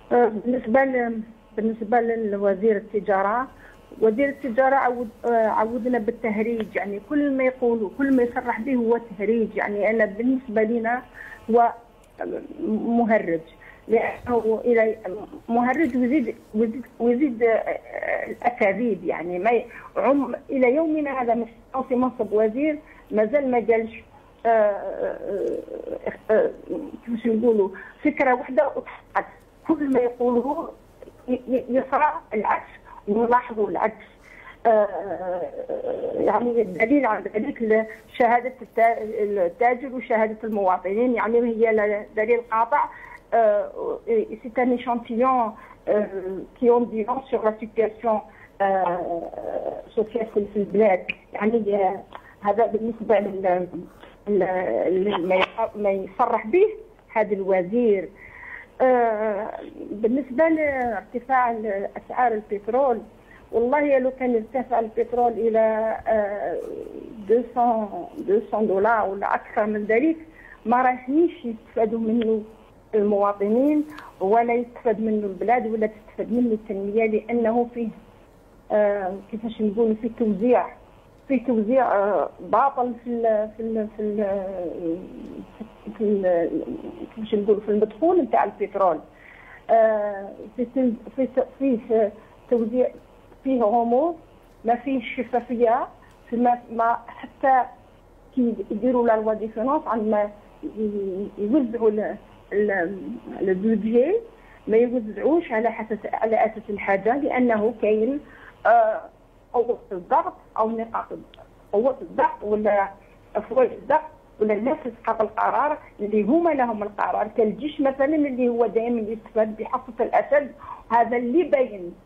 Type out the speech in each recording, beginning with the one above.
بالنسبه لوزير التجاره، وزير التجاره عودنا بالتهريج، يعني كل ما يقولوا كل ما يصرح به هو تهريج. يعني انا بالنسبه لنا هو مهرج، لانه الى مهرج ويزيد الاكاذيب. يعني ما الى يومنا هذا في منصب وزير مازال ما قالش كيفاش نقولوا فكره واحده وتحقق. كل ما يقولوه يصرى العكس ونلاحظوا العكس. يعني الدليل على ذلك شهاده التاجر وشهاده المواطنين، يعني هي دليل قاطع. C'est un échantillon qui en dit long sur la situation sociale في البلاد. يعني هذا بالنسبه ما يصرح به هذا الوزير. بالنسبه لارتفاع اسعار البترول، والله لو كان ارتفع البترول الى 200 دولار ولا اكثر من ذلك ما رايحينش يستفادوا منه المواطنين ولا يستفاد منه البلاد ولا تستفاد منه التنميه، لانه فيه كيفاش نقول فيه توزيع باطل كيفاش نقول في المدخول نتاع البترول. فيه توزيع، فيه غموض، ما فيه شفافيه، ما حتى كي يديروا لا لوا دي فينانس عندما يوزعوا البودجي ما يوزعوش على اساس الحاجه، لانه كاين قوه الضغط او نقاط قوه الضغط ولا افواج الضغط ولا الناس اصحاب القرار اللي هما لهم القرار، كالجيش مثلا اللي هو دائما يستفاد بحصه الاسد. هذا اللي باين.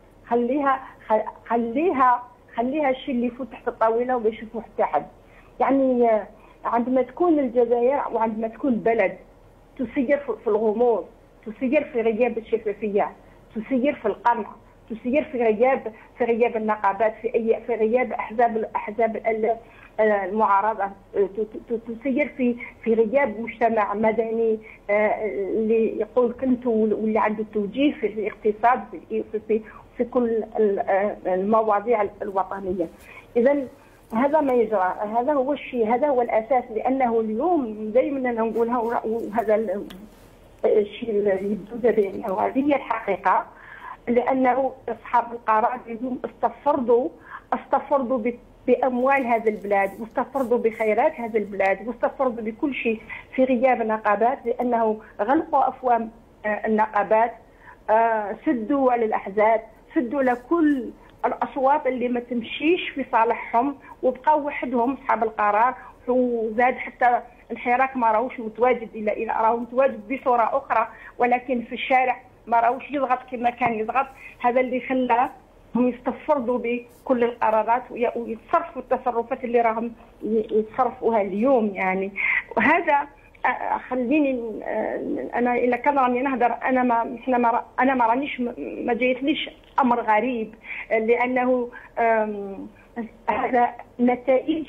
خليها الشيء اللي يفوت تحت الطاوله وما يشوفوه حتى حد. يعني عندما تكون الجزائر وعندما تكون بلد تسير في الغموض، تسير في غياب الشفافيه، تسير في القمع، تسير في غياب النقابات، في غياب احزاب المعارضه، تسير في غياب مجتمع مدني اللي يقول كنت واللي عنده توجيه في الاقتصاد في كل المواضيع الوطنيه. اذا هذا ما يجرى، هذا هو الشيء، هذا هو الاساس. لانه اليوم دائما نقولها، وهذا الشيء اللي يبدو دابا وهذه هي الحقيقه، لانه اصحاب القرار اليوم استفردوا باموال هذا البلاد، واستفردوا بخيرات هذا البلاد، واستفردوا بكل شيء في غياب النقابات، لانه غلقوا افواه النقابات، سدوا على الاحزاب، سدوا لكل الاصوات اللي ما تمشيش في صالحهم، وبقاو وحدهم اصحاب القرار. وزاد حتى الحراك ما راهوش متواجد، الا راهو متواجد بصوره اخرى، ولكن في الشارع ما راهوش يضغط كما كان يضغط. هذا اللي خلاه هم يستفردوا بكل القرارات ويتصرفوا التصرفات اللي راهم يتصرفوها اليوم. يعني وهذا خليني انا الا كان راني نهضر، انا ما رانيش ما جايتنيش امر غريب، لانه هذا نتائج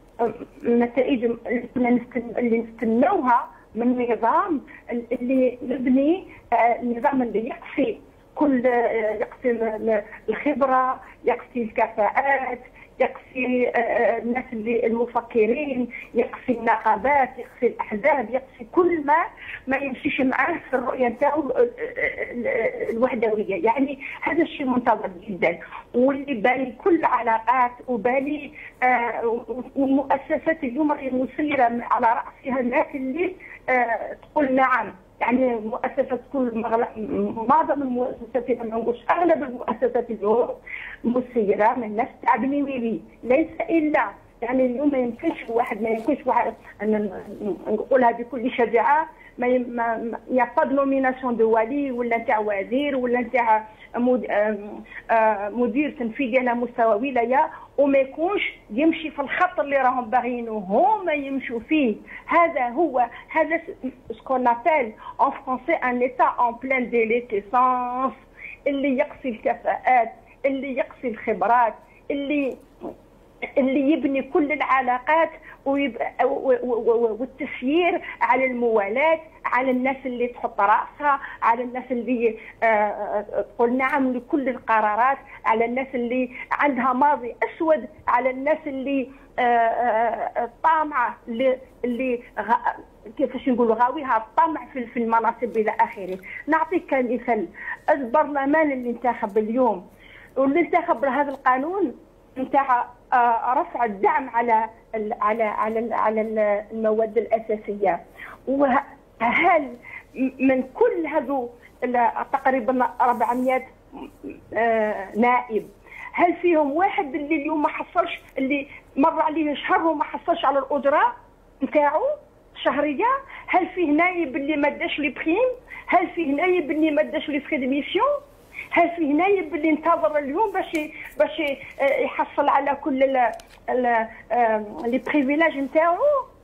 اللي نستنوها من نظام اللي نبني، نظام اللي يقصي الخبره، يقصي الكفاءات، يقصي الناس اللي المفكرين، يقصي النقابات، يقصي الاحزاب، يقصي كل ما يمشيش معاه في الرؤيه نتاعو الوحدويه. يعني هذا الشيء منتظر جدا، واللي بالي كل علاقات وبالي المؤسسات اليوم راهي مسيره على راسها الناس اللي تقول نعم. يعني مؤسسات معظم المؤسسات، ما نقولش اغلب المؤسسات اليوم مسيره من نفس تاع بني ويلي، ليس الا يعني اليوم ما يمكنش واحد نقولها بكل شجاعه، ما يفضل نوميناسيون دو ولي ولا نتاع وزير ولا نتاع مدير تنفيذي على مستوى ولايه وما يكونش يمشي في الخط اللي راهم باغيينه هما يمشوا فيه. هذا سكون ابل ان فرونسي ان ايتا ان بلان ديليتيسانس، اللي يقصي الكفاءات، اللي يقصي الخبرات، اللي اللي يبني كل العلاقات والتسيير على الموالاة، على الناس اللي تحط راسها، على الناس اللي تقول نعم لكل القرارات، على الناس اللي عندها ماضي اسود، على الناس اللي طامعه، اللي كيفاش نقولوا غاويها الطمع في المناصب الى اخره. نعطيك كمثال البرلمان اللي انتخب اليوم واللي انتخب هذا القانون نتاع رفع الدعم على المواد الاساسيه. وهل من كل هذو تقريبا 400 نائب هل فيهم واحد اللي اليوم ما حصلش، اللي مر عليه شهر وما حصلش على الاجره نتاعو الشهريه؟ هل فيه نايب اللي ما داش لي بريم؟ هل فيه نايب اللي ما داش لي فري دي ميسيون؟ هل فيه نايب اللي انتظر اليوم باش يحصل على كل لي بريفيلاج نتاعو؟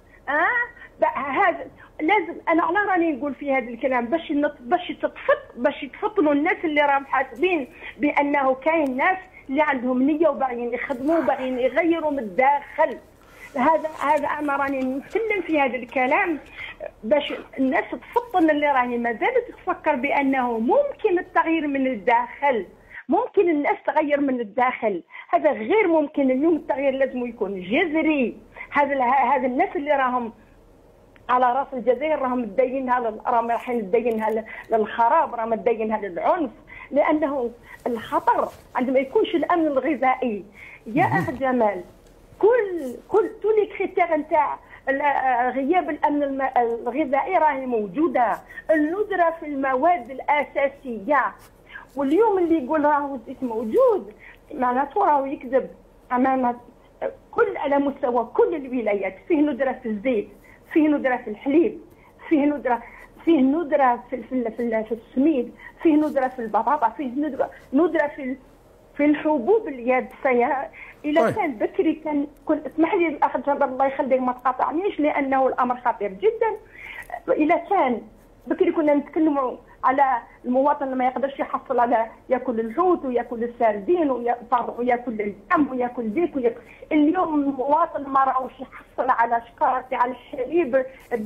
هذا لازم، انا على راني نقول في هذا الكلام باش يتفطنوا الناس اللي راهم حاسبين بانه كاين ناس اللي عندهم نيه وباغيين يخدموا وباغيين يغيروا من الداخل. هذا انا راني نتكلم في هذا الكلام باش الناس تفطن اللي راهي ما زالت تفكر بانه ممكن التغيير من الداخل، ممكن الناس تغير من الداخل. هذا غير ممكن. اليوم التغيير لازم يكون جذري. هذا الناس اللي راهم على راس الجزائر راهم رايحين مدينها للخراب، راهم مدينها للعنف، لانه الخطر عندما يكونش الامن الغذائي يا اخ جمال. كل لي كريتير نتاع غياب الامن الغذائي راهي موجوده. الندره في المواد الاساسيه، واليوم اللي يقول راهو الزيت موجود معناته راهو يكذب امام كل على مستوى كل الولايات. فيه ندره في الزيت، فيه ندره في الحليب، فيه ندره في السميد، فيه ندره في البطاطا، فيه ندره في الحبوب اليابسه. الى كان بكري كنت اسمح لي الاخ جابر الله يخليك ما تقاطعنيش لانه الامر خطير جدا. الى كان بكري كنا نتكلموا على المواطن اللي ما يقدرش يحصل على ياكل الحوت وياكل السردين وياكل اللحم وياكل ديك اليوم المواطن ما راهوش يحصل على شكاره على الحليب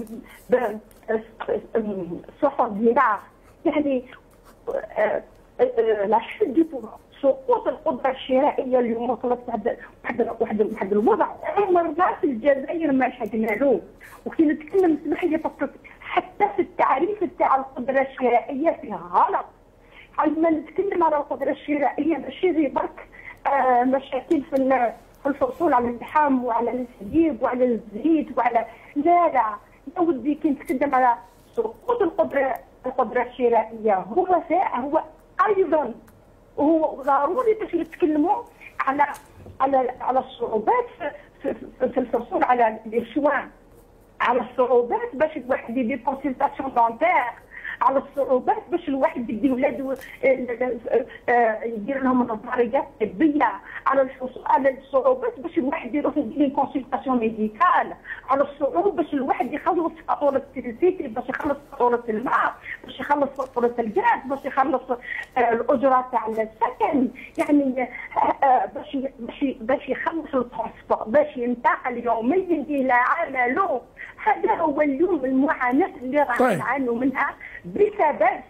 صحن دينار. يعني لا شد سقوط القدره الشرائيه اليوم وصلت واحد الوضع عمرنا في الجزائر ما شهدنا له. وكي نتكلم اسمح لي حتى في التعريف تاع القدره الشرائيه فيها غلط. عندما نتكلم على القدره الشرائيه ماشي غير برك مشاكل في الحصول على اللحم وعلى الحليب وعلى الزيت وعلى لا يا ودي كي نتكلم على سقوط القدره الشرائيه هو ايضا وهو ضروري باش نتكلموا على الصعوبات في الحصول على الشوان، على الصعوبات باش الواحد يدير كونسلطاسيون دونتير، على الصعوبات باش الواحد يدي ولادو يدير لهم نظريات طبيه، على الصعوبات باش الواحد يروح يدير كونسلطاسيون ميديكال، على الصعوبات باش الواحد يخلص فاتوره التلفزيون، باش يخلص فاتوره الماء، باش يخلص فاتوره الغاز، باش يخلص الاجره تاع السكن، يعني باش يخلص الترونسبور، باش ينتقل يوميا الى عمله. هذا هو اليوم المعاناه اللي راح نعانوا منها بسبب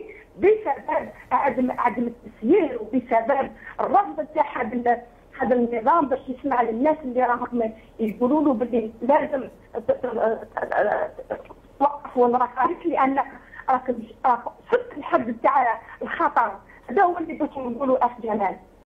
عدم التسيير وبسبب الرفض تاع هذا النظام باش يسمع للناس اللي راهم يقولوا له باللي لازم توقفوا الرقائق لان راك صدت الحد تاع الخطر. هذا هو اللي باش نقولوا اخ جمال.